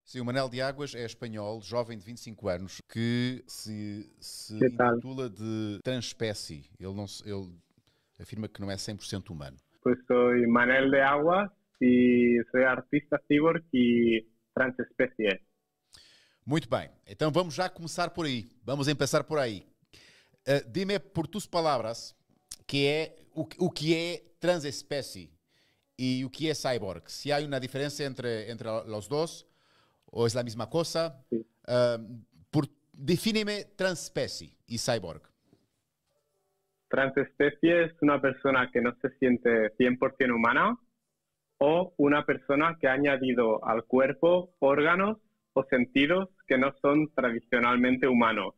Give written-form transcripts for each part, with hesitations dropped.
Sim, o Manel de Águas é espanhol, jovem de 25 anos, que se ¿Qué tal? intitula de transespécie. Ele afirma que não é 100% humano. Pues soy Manel de Aguas y soy artista cyborg y transespecie. Muito bem, então vamos já começar por aí. Vamos começar por aí. Dime por tus palavras que é o que é transespécie e o que é cyborg. Se há uma diferença entre os dois ou é a mesma coisa. Sí. Define-me transespécie y cyborg. Transespecie es una persona que no se siente 100% humana o una persona que ha añadido al cuerpo órganos o sentidos que no son tradicionalmente humanos.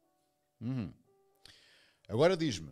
Agora diz-me,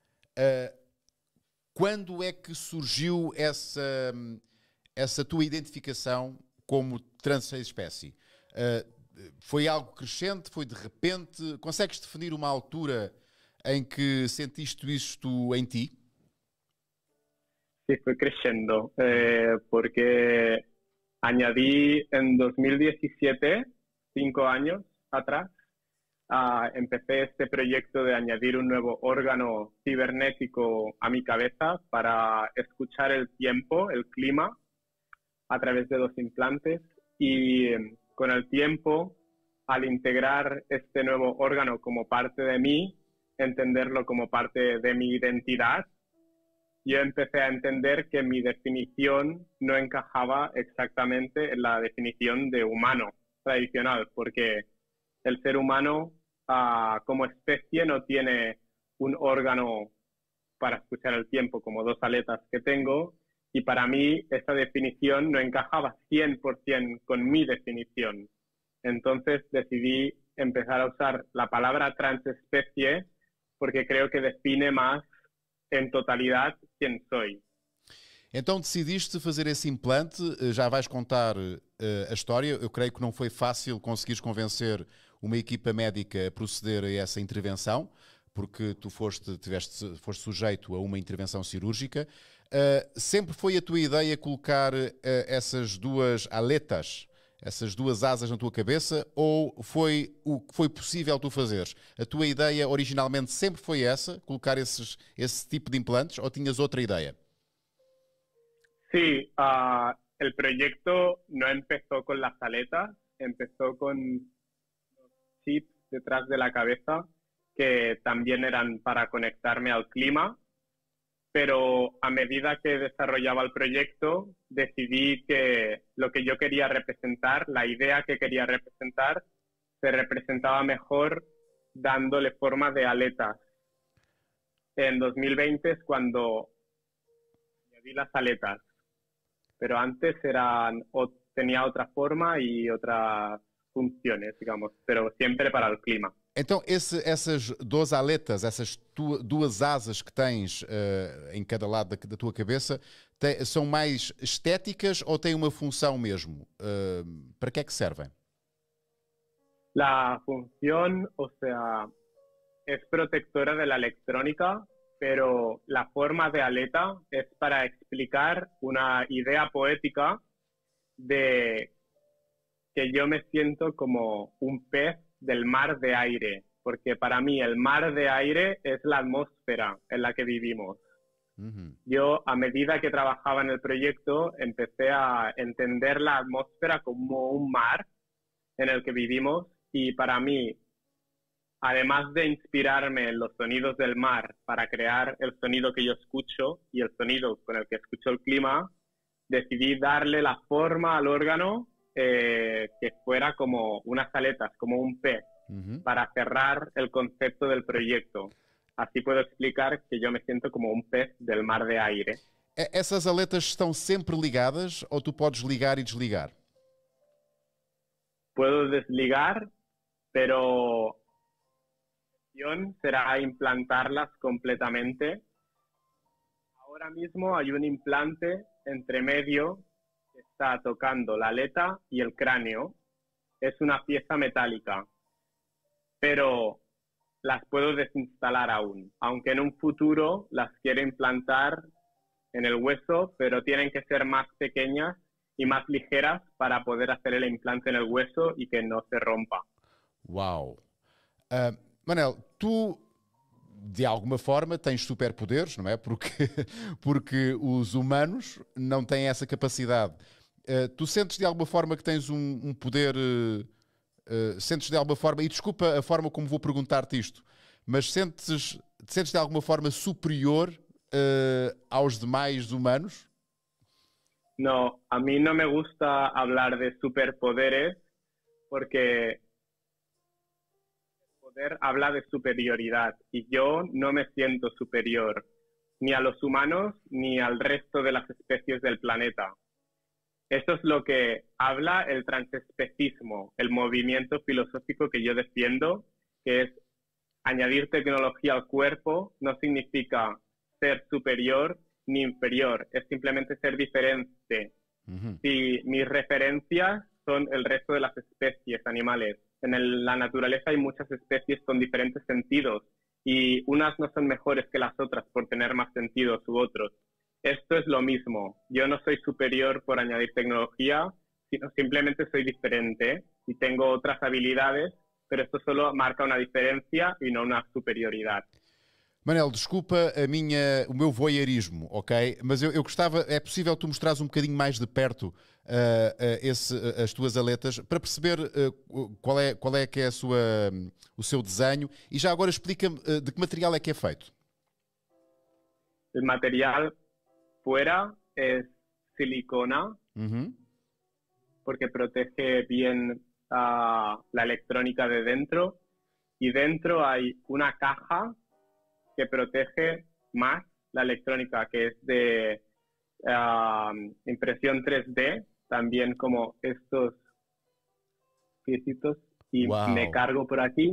quando é que surgiu essa tua identificação como transespécie? Foi algo crescente? Foi de repente? Consegues definir uma altura em que sentiste isto em ti? Sí, fue creciendo, porque añadí en 2017, 5 años atrás, empecé este proyecto de añadir un nuevo órgano cibernético a mi cabeza para escuchar el tiempo, el clima, a través de 2 implantes. Y con el tiempo, al integrar este nuevo órgano como parte de mí, entenderlo como parte de mi identidad, yo empecé a entender que mi definición no encajaba exactamente en la definición de humano tradicional, porque el ser humano como especie no tiene un órgano para escuchar el tiempo como 2 aletas que tengo, y para mí esa definición no encajaba 100% con mi definición. Entonces decidí empezar a usar la palabra transespecie porque creo que define más en totalidad quién soy. Então decidiste fazer esse implante, já vais contar a história. Eu creio que não foi fácil conseguires convencer uma equipa médica a proceder a essa intervenção, porque tu foste sujeito a uma intervenção cirúrgica. Sempre foi a tua ideia colocar essas duas aletas, essas duas asas na tua cabeça, ou foi o que foi possível tu fazeres? A tua ideia originalmente sempre foi essa, colocar esse tipo de implantes, ou tinhas outra ideia? Sí, el proyecto no empezó con las aletas, empezó con los chips detrás de la cabeza que también eran para conectarme al clima, pero a medida que desarrollaba el proyecto decidí que lo que yo quería representar, la idea que quería representar, se representaba mejor dándole forma de aletas. En 2020 es cuando añadí las aletas, pero antes tenía otra forma y otras funciones, digamos, pero siempre para el clima. Então, essas duas aletas, essas duas asas que tens em cada lado da tua cabeça, são mais estéticas ou têm uma função mesmo? Para que é que servem? La función, o sea, es protectora de la electrónica, pero la forma de aleta es para explicar una idea poética de que yo me siento como un pez del mar de aire, porque para mí el mar de aire es la atmósfera en la que vivimos. Yo, a medida que trabajaba en el proyecto, empecé a entender la atmósfera como un mar en el que vivimos, y para mí, además de inspirarme en los sonidos del mar para crear el sonido que yo escucho y el sonido con el que escucho el clima, decidí darle la forma al órgano que fuera como unas aletas, como un pez, para cerrar el concepto del proyecto. Así puedo explicar que yo me siento como un pez del mar de aire. Essas aletas estão sempre ligadas ou tu podes ligar e desligar? Puedo desligar, pero la opción será implantarlas completamente. Ahora mismo hay un implante entre medio que está tocando la aleta y el cráneo. Es una pieza metálica, pero las puedo desinstalar aún, aunque en un futuro las quiero implantar en el hueso, pero tienen que ser más pequeñas y más ligeras para poder hacer el implante en el hueso y que no se rompa. Uau! Manel, tu de alguma forma tens superpoderes, não é? Porque, porque os humanos não têm essa capacidade. Tu sentes de alguma forma que tens um poder, sentes de alguma forma, e desculpa a forma como vou perguntar-te isto, mas sentes de alguma forma superior aos demais humanos? No, a mí no me gusta hablar de superpoderes porque poder habla de superioridad y yo no me siento superior ni a los humanos ni al resto de las especies del planeta. Eso es lo que habla el transespecismo, el movimiento filosófico que yo defiendo, que es añadir tecnología al cuerpo no significa ser superior ni inferior, es simplemente ser diferente. Si mis referencias son el resto de las especies animales. La naturaleza hay muchas especies con diferentes sentidos y unas no son mejores que las otras por tener más sentidos u otros. Esto es lo mismo. Yo no soy superior por añadir tecnología, sino simplemente soy diferente y tengo otras habilidades, pero esto solo marca una diferencia y no una superioridad. Manel, desculpa o meu voyeurismo, ok? Mas eu gostava, é possível tu mostrares um bocadinho mais de perto as tuas aletas para perceber qual é que é o seu desenho e já agora explica-me de que material é que é feito. El material fuera es silicona porque protege bien la electrónica de dentro y dentro hay una caja que protege más la electrónica, que es de impresión 3D, también como estos piecitos, y me cargo por aquí.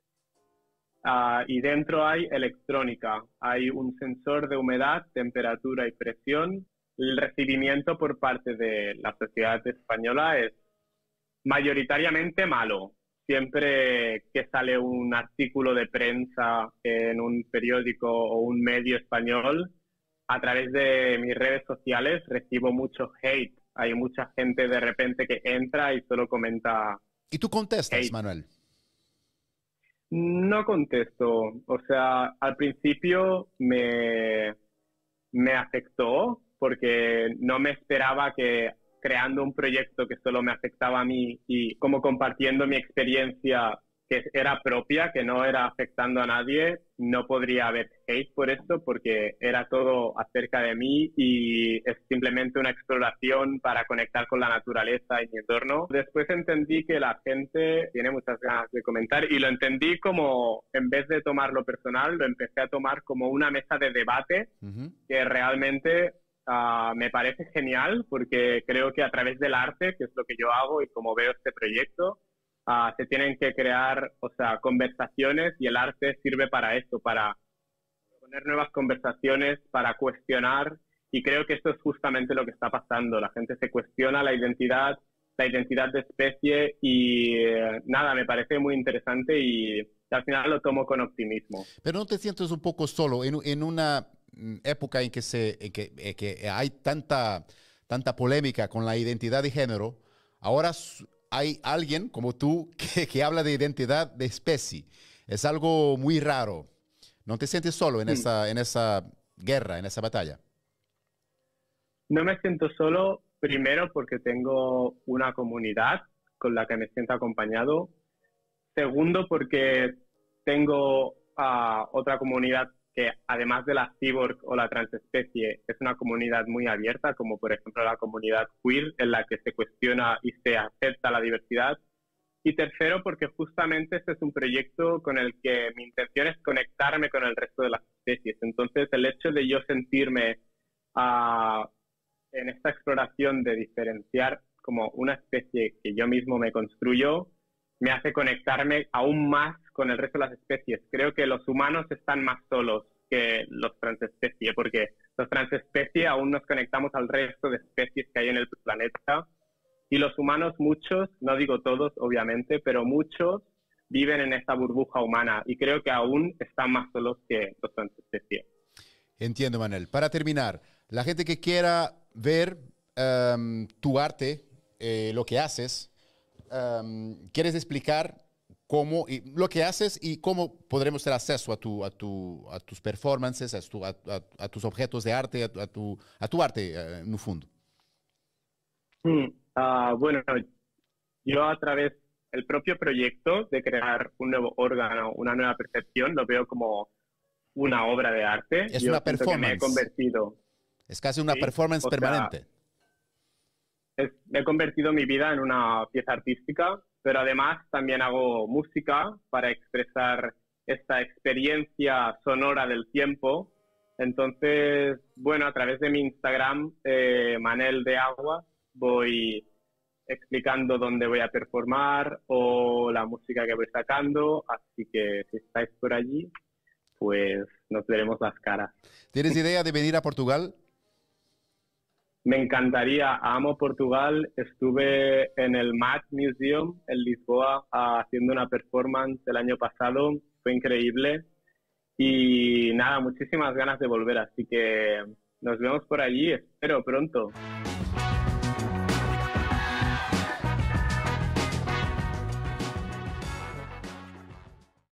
Y dentro hay electrónica, hay un sensor de humedad, temperatura y presión. El recibimiento por parte de la sociedad española es mayoritariamente malo. Siempre que sale un artículo de prensa en un periódico o un medio español, a través de mis redes sociales recibo mucho hate. Hay mucha gente de repente que entra y solo comenta. ¿Y tú contestas, hate. Manuel? No contesto. O sea, al principio me afectó porque no me esperaba que creando un proyecto que solo me afectaba a mí y como compartiendo mi experiencia que era propia, que no era afectando a nadie, no podría haber hate por esto porque era todo acerca de mí y es simplemente una exploración para conectar con la naturaleza y mi entorno. Después entendí que la gente tiene muchas ganas de comentar y lo entendí como, en vez de tomarlo personal, lo empecé a tomar como una mesa de debate que realmente me parece genial porque creo que a través del arte, que es lo que yo hago y como veo este proyecto, se tienen que crear, o sea, conversaciones y el arte sirve para esto, para poner nuevas conversaciones, para cuestionar y creo que esto es justamente lo que está pasando. La gente se cuestiona la identidad de especie y nada, me parece muy interesante y al final lo tomo con optimismo. Pero ¿no te sientes un poco solo en una época en que hay tanta polémica con la identidad de género? Ahora hay alguien como tú que habla de identidad de especie. Es algo muy raro. ¿No te sientes solo en esa guerra, en esa batalla? No me siento solo, primero porque tengo una comunidad con la que me siento acompañado. Segundo porque tengo otra comunidad que además de la cyborg o la transespecie es una comunidad muy abierta, como por ejemplo la comunidad queer, en la que se cuestiona y se acepta la diversidad. Y tercero, porque justamente este es un proyecto con el que mi intención es conectarme con el resto de las especies. Entonces, el hecho de yo sentirme en esta exploración de diferenciar como una especie que yo mismo me construyo, me hace conectarme aún más con el resto de las especies. Creo que los humanos están más solos que los transespecies, porque los transespecies aún nos conectamos al resto de especies que hay en el planeta. Y los humanos, muchos, no digo todos, obviamente, pero muchos viven en esta burbuja humana y creo que aún están más solos que los transespecies. Entiendo, Manuel. Para terminar, la gente que quiera ver tu arte, lo que haces, ¿quieres explicar cómo lo que haces y cómo podremos tener acceso a tus performances, a tus objetos de arte, a tu arte, en el fondo? Bueno, yo a través del propio proyecto de crear un nuevo órgano, una nueva percepción, lo veo como una obra de arte. Es Yo una siento que me he performance. convertido, Es casi una sí, performance o sea, permanente. he convertido mi vida en una pieza artística, pero además también hago música para expresar esta experiencia sonora del tiempo. Entonces, bueno, a través de mi Instagram, Manel de Agua, voy explicando dónde voy a performar o la música que voy sacando, así que si estáis por allí, pues nos veremos las caras. ¿Tienes idea de venir a Portugal? Me encantaría, amo Portugal, estuve en el MAT Museum en Lisboa haciendo una performance el año pasado, fue increíble y nada, muchísimas ganas de volver, así que nos vemos por allí, espero pronto.